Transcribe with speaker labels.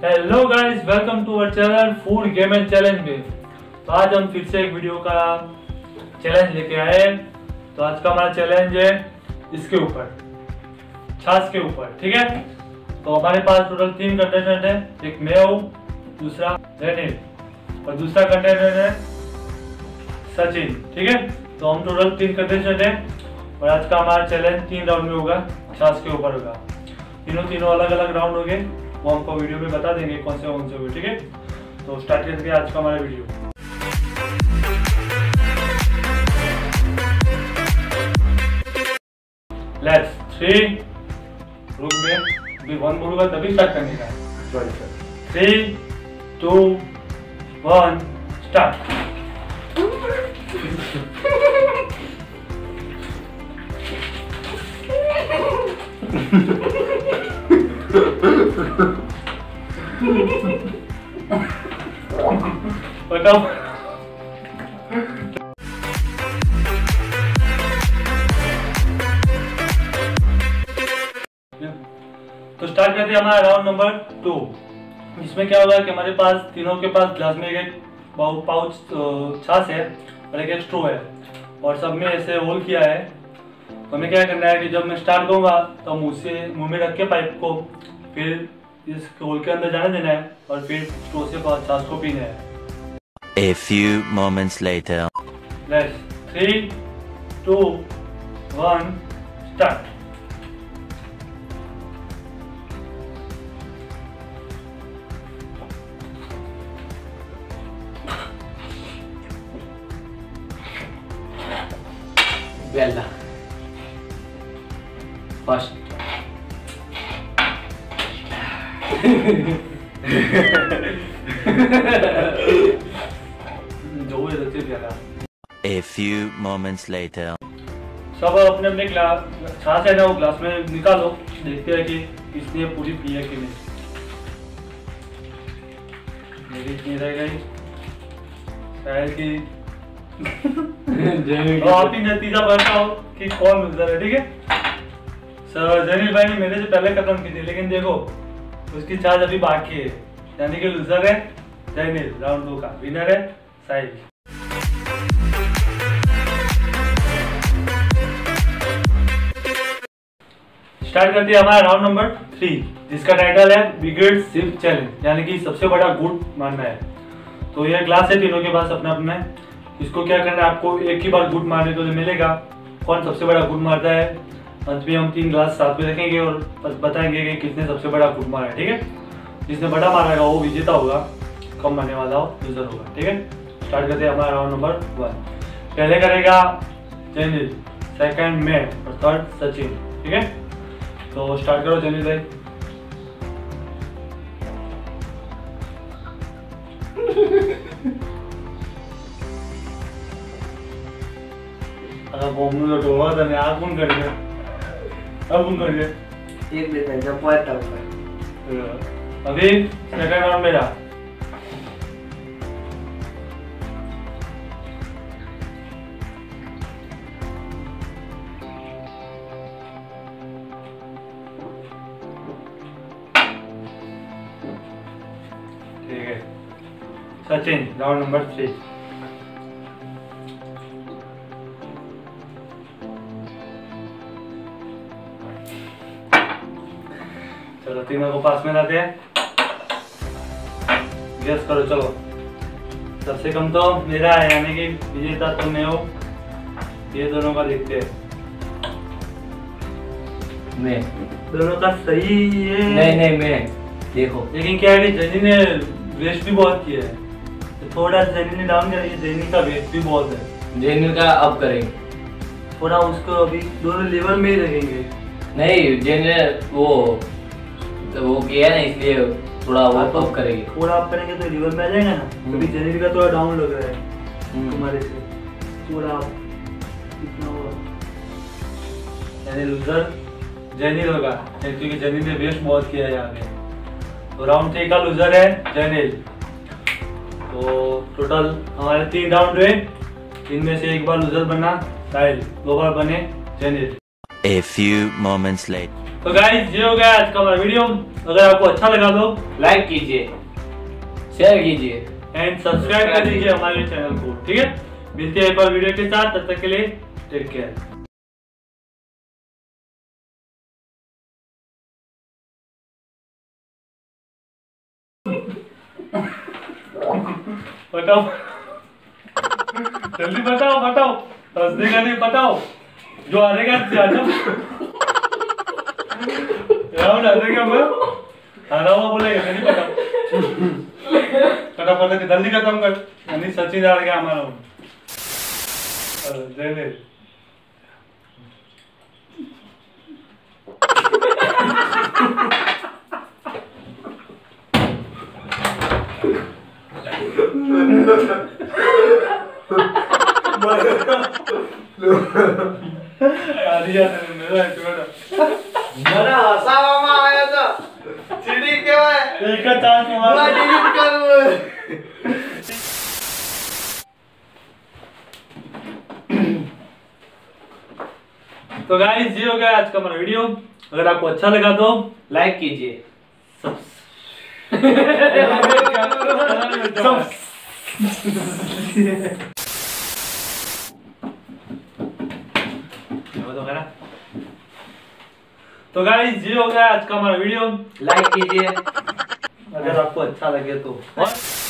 Speaker 1: Hello guys, welcome to our channel food game and challenge में। तो आज हम फिर से एक वीडियो का चैलेंज लेके आए। तो आज का हमारा चैलेंज है इसके ऊपर, छाछ के ऊपर, ठीक है। तो हमारे पास टोटल 3 कंटेस्टेंट है। एक मैं हूँ, दूसरा रेनिल और दूसरा कंटेस्टेंट है सचिन, ठीक है। तो हम टोटल 3 कंटेस्टेंट हैं और आज का हमारा चैलेंज 3 राउंड में होगा, छाछ के ऊपर होगा। तीनों अलग अलग राउंड होंगे, वो हमको वीडियो में बता देंगे कौन से होंगे, ठीक है। तो स्टार्ट करते हैं आज का हमारा वीडियो। लेट्स 3 रुक में अभी 1 बोलूंगा तभी स्टार्ट करने का है। 3 2 1 स्टार्ट। बताओ। तो स्टार्ट करते हैं हमारा राउंड नंबर 2। इसमें क्या होगा कि हमारे पास तीनों के पास ग्लास में एक पाउच छाछ है और एक स्ट्रो है और सब में ऐसे होल किया है। तो हमें क्या करना है कि जब मैं स्टार्ट करूंगा तो हम उसे मुंह में रख के पाइप को फिर इस होल के अंदर जाने देना है और फिर स्ट्रो से छाछ को पीना है।
Speaker 2: A few moments later.
Speaker 1: Let's 3 2 1 start.
Speaker 3: Bella. First.
Speaker 1: जो है सबसे प्यारा।
Speaker 2: A few moments later.
Speaker 1: सब अपने अपने ग्लास छाछ है ना वो ग्लास में निकालो, देखते हैं कि किसने पूरी पी है कि नहीं। मेरी इतनी रह गई शायद कि तो आप ही नतीजा बताओ कि कौन लूजर है, ठीक है। सर जनील भाई ने मेरे से पहले खत्म की थी, लेकिन देखो उसकी छाछ अभी बाकी है, यानी कि लूजर है जनील, राउंड 2 का विनर है साहिल। स्टार्ट करते हैं हमारा राउंड नंबर 3, जिसका टाइटल है बिगेस्ट सिप चैलेंज, यानी कि सबसे बड़ा गुट मारना है। तो ये ग्लास है तीनों के पास अपना अपना, इसको क्या करना है, आपको एक ही बार गुट मारने को मिलेगा। कौन सबसे बड़ा गुट मारता है, अंत में हम 3 ग्लास साथ में रखेंगे और बताएंगे कि किसने सबसे बड़ा गुट मारा है, ठीक है। जिसने बड़ा मारा वो विजेता होगा, कम मारने वाला हो लूजर होगा, ठीक है। स्टार्ट करते हैं हमारा राउंड नंबर 1। पहले करेगा जनील, सेकंड मैं और थर्ड सचिन, ठीक है। तो स्टार्ट करो जनील भाई। बोमनु तो हुआ था, मैं आप कौन कर गया, अब कौन कर गया
Speaker 3: एक मिनट जब पॉइंट आउट।
Speaker 1: अभी सेकंड राउंड मेरा। ठीक है सचिन, राउंड नंबर 3। चलो तीनों को पास में लाते हैं, गेस करो। चलो सबसे कम तो मेरा है, यानी कि विजेता तो मैं हूँ। ये दोनों का देखते हैं।
Speaker 3: मैं
Speaker 1: दोनों का सही है।
Speaker 3: नहीं मैं देखो,
Speaker 1: लेकिन क्या है कि जनी ने वेस्ट भी बहुत किया है, तो थोड़ा जनी ने डाउन किया, जनी का वेस्ट भी बहुत है।
Speaker 3: जेनिल का अब करेंगे
Speaker 1: थोड़ा, उसको अभी दोनों लेवल में ही रखेंगे।
Speaker 3: नहीं जेनिल वो किया है ना, इसलिए थोड़ा वो अप करेंगे।
Speaker 1: थोड़ा अप करेंगे तो लेवल में आ जाएगा ना। अभी जनील का थोड़ा डाउन लग रहा है तुम्हारे से, थोड़ा कितना होगा, यानी लूजर जनील होगा, क्योंकि जनील ने वेस्ट बहुत किया है यहाँ पे। तो राउंड 3 का लूजर है जनील। तो टोटल हमारे 3 राउंड हुए, इनमें से एक बार लूजर बना साहिल, 2 बार बने जनील।
Speaker 2: A few moments later.
Speaker 1: तो गाइस ये हो गया आज का हमारा वीडियो। अगर आपको अच्छा लगा तो
Speaker 3: लाइक कीजिए, शेयर कीजिए
Speaker 1: एंड सब्सक्राइब कर दीजिए हमारे चैनल को। ठीक है, मिलते हैं एक और वीडियो के साथ, तब तक के लिए टेक केयर। बताओ जल्दी बताओ बताओ, हंसने का नहीं, बताओ जो हारेगा राउंड हारेगा मैं हारा हुआ बोलेगा नहीं, बताओ फटाफट जल्दी खत्म कर, यानी सचिन हार गया हमारा। दे दे
Speaker 4: મને હસાવવામાં આવ્યો તો ચીડી કહેવાય
Speaker 1: एक का चांस
Speaker 4: હું ડિલીટ કરું
Speaker 1: तो गाइस ये हो गया आज का हमारा वीडियो। अगर आपको अच्छा लगा तो
Speaker 3: लाइक कीजिए,
Speaker 1: तो गाइस ये हो गया आज का हमारा वीडियो।
Speaker 3: लाइक कीजिए।
Speaker 1: अगर आपको अच्छा लगे तो